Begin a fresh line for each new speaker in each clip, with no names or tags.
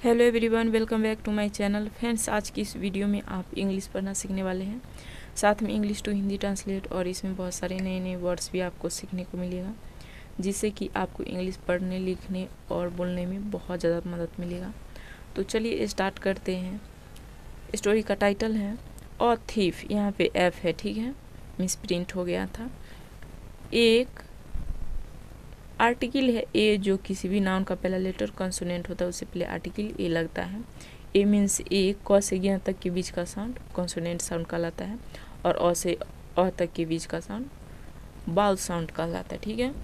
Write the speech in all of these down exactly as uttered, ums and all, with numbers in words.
Hello everyone, welcome back to my channel. Friends, आज की इस वीडियो में आप इंग्लिश पढ़ना सीखने वाले हैं, साथ में इंग्लिश टू हिंदी ट्रांसलेट, और इसमें बहुत सारे नए नए वर्ड्स भी आपको सीखने को मिलेगा, जिससे कि आपको इंग्लिश पढ़ने, लिखने और बोलने में बहुत ज़्यादा मदद मिलेगा। तो चलिए स्टार्ट करते हैं। स्टोरी का टाइटल है अ थीफ। यहाँ पे एफ है, ठीक है, मिस प्रिंट हो गया था। एक आर्टिकल है ए, जो किसी भी नाउन का पहला लेटर कॉन्सोनेंट होता है, उससे पहले आर्टिकल ए लगता है। ए मीन्स ए, क से ज्ञ तक के बीच का साउंड कॉन्सोनेंट साउंड कहलाता है, और अ से अ तक के बीच का साउंड बाउल साउंड कहलाता है, ठीक है।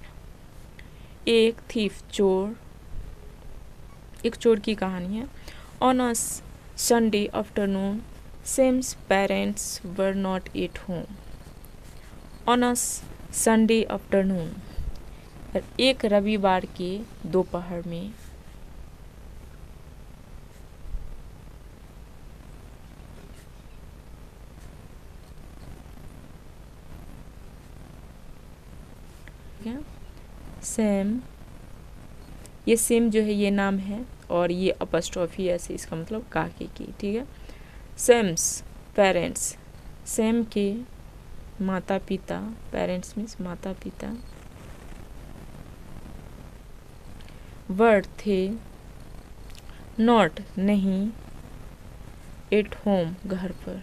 एक थीफ, चोर। एक चोर की कहानी है। On a Sunday afternoon, Sam's parents were not at home. On a Sunday afternoon, एक रविवार के दोपहर में। सेम, ये सेम जो है ये नाम है, और ये अपस्ट्रॉफी ऐसे, इसका मतलब काके की, ठीक है। सेम्स पेरेंट्स, सेम के माता पिता, पेरेंट्स मीन्स माता पिता, वर थे, नॉट नहीं, एट होम घर पर।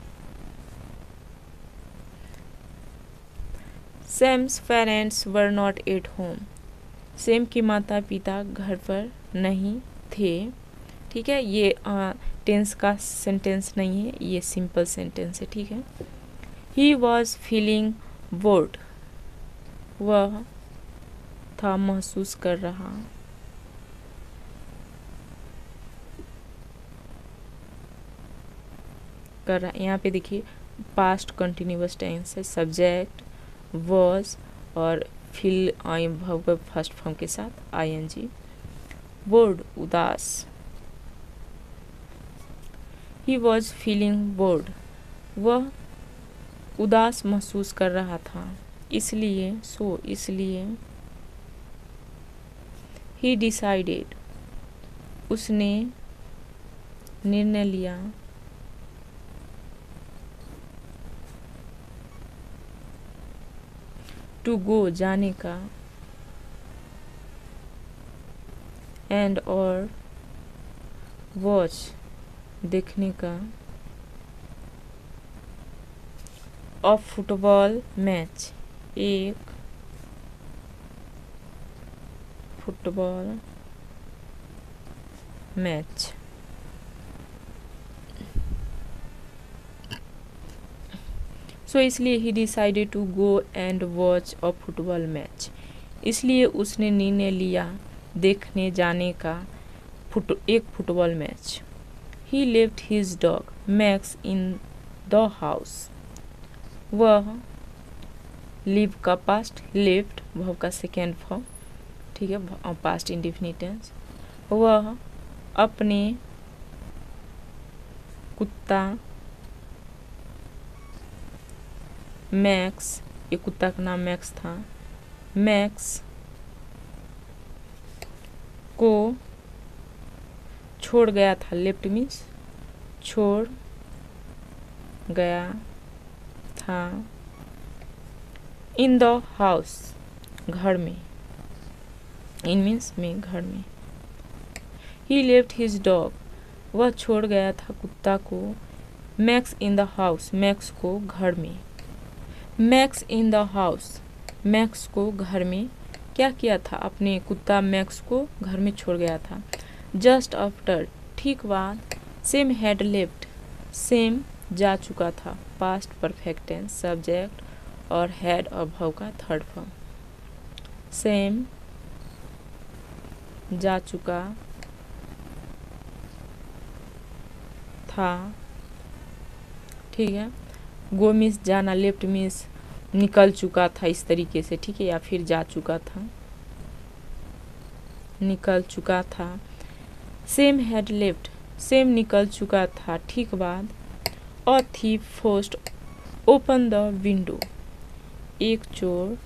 Sam's parents were not at home, Sam के माता पिता घर पर नहीं थे, ठीक है। ये टेंस का सेंटेंस नहीं है, ये सिंपल सेंटेंस है, ठीक है। ही वॉज फीलिंग बोर्ड, वह था महसूस कर रहा। कर रहा यहाँ पे देखिए पास्ट कंटिन्यूअस टेंस है, सब्जेक्ट वॉज और फिल वर्ब फर्स्ट फॉर्म के साथ आईएनजी। बोर्ड उदास, ही वॉज फीलिंग बोर्ड, वह उदास महसूस कर रहा था, इसलिए सो इसलिए। ही डिसाइडेड, उसने निर्णय लिया। टू गो जाने का, एंड और वॉच देखने का, ऑफ फुटबॉल मैच एक फुटबॉल मैच। सो so, इसलिए ही decided to go and watch a football match, इसलिए उसने निर्णय लिया देखने जाने का फुट एक football match. He left his dog Max in the house, वह लिव का पास्ट, लेफ्ट वर्ब का सेकेंड फॉर्म, ठीक है, पास्ट इंडेफिनिट टेंस। वह अपने कुत्ता मैक्स, ये कुत्ता का नाम मैक्स था, मैक्स को छोड़ गया था, लेफ्ट मीन्स छोड़ गया था, इन द हाउस घर में, इन मीन्स में घर में। ही लेफ्ट हिज डॉग, वह छोड़ गया था कुत्ता को, Max in the house, Max को घर में। Max in the house, Max को घर में क्या किया था, अपने कुत्ता मैक्स को घर में छोड़ गया था। जस्ट आफ्टर, ठीक बाद। सेम हैड लेफ्ट, सेम जा चुका था, पास्ट परफेक्ट टेंस, सब्जेक्ट और हैड और वर्ब का थर्ड फॉर्म। सेम जा चुका था, ठीक है। गो मीन्स जाना, लेफ्ट मीन्स निकल चुका था, इस तरीके से, ठीक है, या फिर जा चुका था, निकल चुका था। सेम हैड लेफ्ट, सेम निकल चुका था, ठीक बाद। A thief forced open the window, एक चोर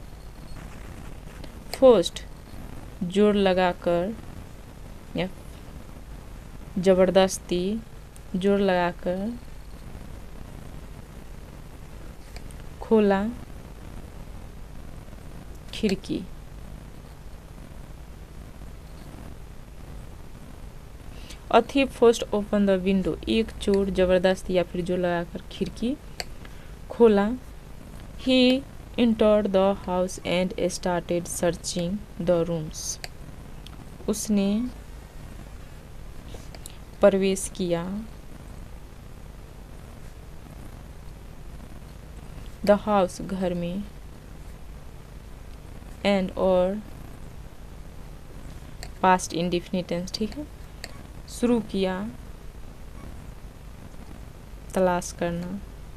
फोर्स्ड जोर लगाकर या जबरदस्ती जोर लगाकर खोला खिड़की। A thief forced open the window, एक चोर जबरदस्ती या फिर जोर लगाकर खिड़की खोला। He entered the house and started searching the rooms, उसने प्रवेश किया द हाउस घर में, एंड और पास्ट इंडिफिनिट टेंस, ठीक है। शुरू किया तलाश करना,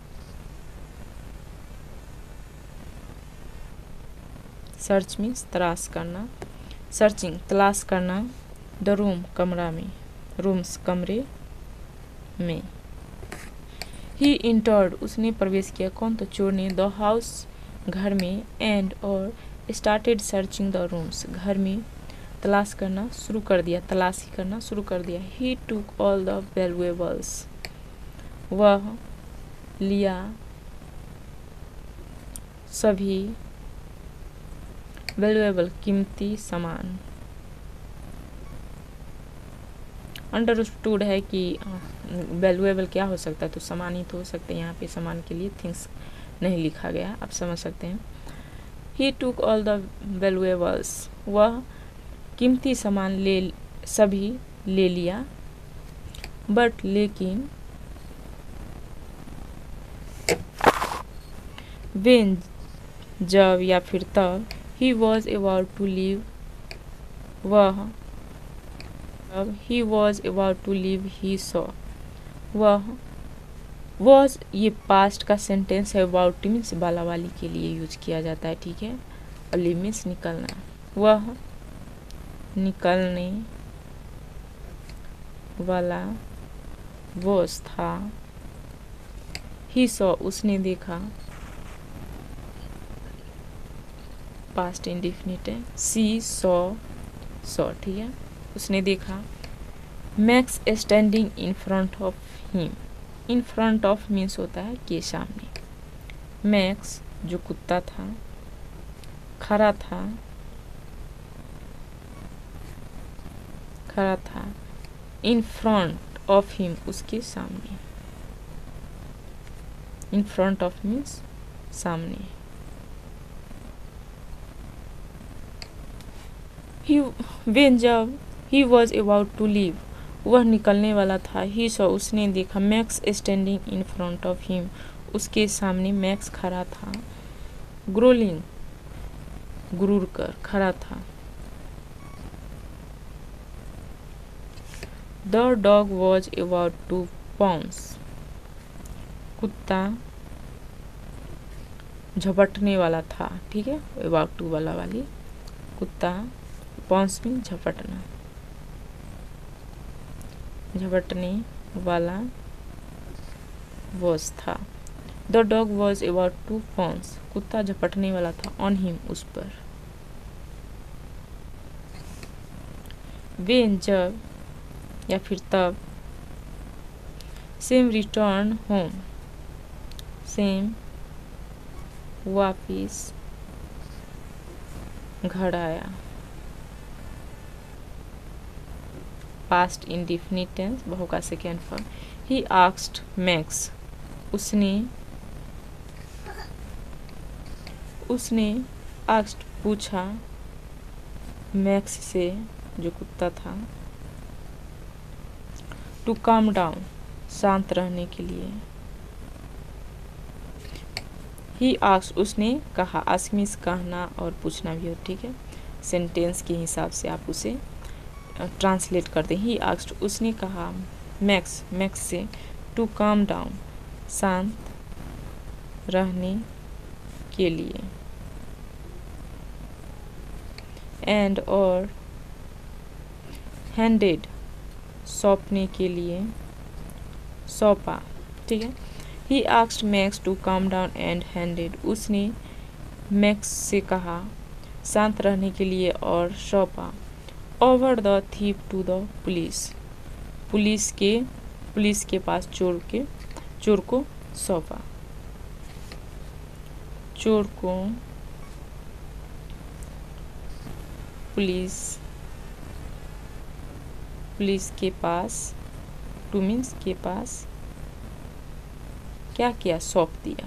सर्च मीन्स तलाश करना, सर्चिंग तलाश करना, द रूम कमरा में, रूम्स कमरे में। ही इंटर्ड उसने प्रवेश किया, कौन? तो चोर ने, द हाउस घर में, एंड और स्टार्टेड सर्चिंग द रूम्स घर में तलाश करना शुरू कर दिया, तलाशी करना शुरू कर दिया। He took all the valuables वह लिया सभी वैल्यूएबल कीमती सामान। अंडरस्टूड है कि वैल्यूएबल क्या हो सकता है, तो सामान ही तो हो सकते हैं। यहाँ पे सामान के लिए थिंग्स नहीं लिखा गया, आप समझ सकते हैं। He took all the valuables वह कीमती सामान ले सभी ले लिया, बट लेकिन व्हेन जब या फिर तब, he was about to leave वह अब he was about to leave he saw वह वॉज ये पास्ट का सेंटेंस है, अबाउट मीन्स वाला वाली के लिए यूज किया जाता है, ठीक है। और लीव मीन्स निकलना, वह निकलने वाला वॉज था, ही सॉ उसने देखा, पास्ट इंडिफिनिट है, सी सॉ सॉ, ठीक है, उसने देखा। Max standing in front of him, in front of means होता है के सामने। मैक्स जो कुत्ता था खड़ा था खड़ा था इन फ्रंट ऑफ हिम उसके सामने, इन फ्रंट ऑफ मीन्स सामने। ही व्हेन जब he was about to leave वह निकलने वाला था, ही सॉ उसने देखा, Max standing in front of him उसके सामने मैक्स खड़ा था, ग्रोलिंग गुरूर कर खड़ा था। The dog was about to pounce कुत्ता झपटने वाला था, ठीक है, अबाउट टू वाला वाली, कुत्ता पाउंस में झपटना, झपटने वाला वॉज था। The dog was about to pounce कुत्ता झपटने वाला था, ऑन हिम उस पर। व्हेन जब या फिर तब, सेम रिटर्न होम सेम वापिस घर आया, पास्ट इंडिफिनिट टेंस बहु का second form. He asked Max उसने उसने आस्क्ड पूछा मैक्स से जो कुत्ता था, टू काम डाउन शांत रहने के लिए। ही आस्क्ड उसने कहा, आस्क मीन्स कहना और पूछना भी हो, ठीक है, सेंटेंस के हिसाब से आप उसे ट्रांसलेट करते हैं। ही आस्क्ड उसने कहा मैक्स मैक्स से, टू काम डाउन शांत रहने के लिए, एंड और हैंडेड सौंपने के लिए, सौंपा, ठीक है। He asked Max to calm down and handed उसने मैक्स से कहा शांत रहने के लिए और सौंपा। Over the thief to the police police के पुलिस के पास चोर के चोर को सौंपा। चोर को पुलिस पुलिस के पास, टू मीन्स के पास क्या किया, सौंप दिया।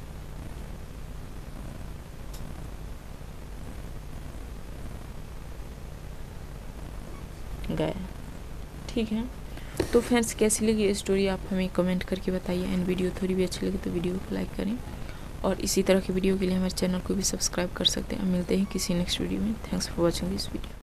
गया। ठीक है, तो फ्रेंड्स कैसी लगी ये स्टोरी आप हमें कमेंट करके बताइए। एंड वीडियो थोड़ी भी अच्छी लगी तो वीडियो को लाइक करें और इसी तरह की वीडियो के लिए हमारे चैनल को भी सब्सक्राइब कर सकते हैं। मिलते हैं किसी नेक्स्ट वीडियो में। Thanks for watching this video.